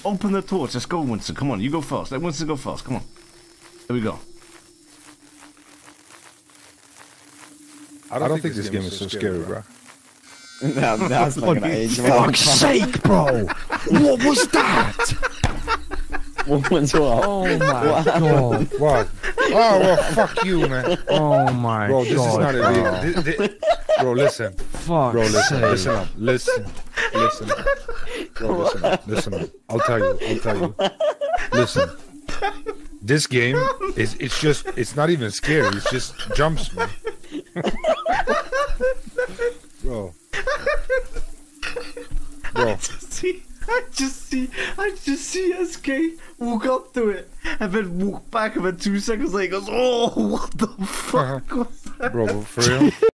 open the torch. Let's go, Winston. Come on, you go first. Let Winston go first. Come on. Here we go. I don't think this game is so scary, bro. No, that's not gonna age well. Fuck's sake, bro! What was that? What was what? Oh my god. What? Oh, well, fuck you, man. Oh my Bro, this god. is not a bro, listen. Fuck. Bro, listen. Sake. Listen up. Listen. Listen. Bro, listen up. Listen up. I'll tell you. Listen. This game it's not even scary. It's just jumps, man. Bro. I just see SK walk up to it and then walk back, and then 2 seconds later goes, oh, what the fuck was that? Bro, for real?